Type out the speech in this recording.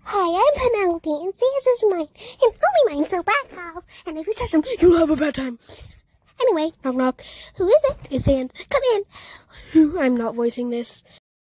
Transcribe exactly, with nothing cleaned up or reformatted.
Hi, I'm Penelope, and Sans is mine, and only mine, so back off. And if you touch him, you'll have a bad time. Anyway, knock knock. Who is it? It's Sans. Come in. I'm not voicing this.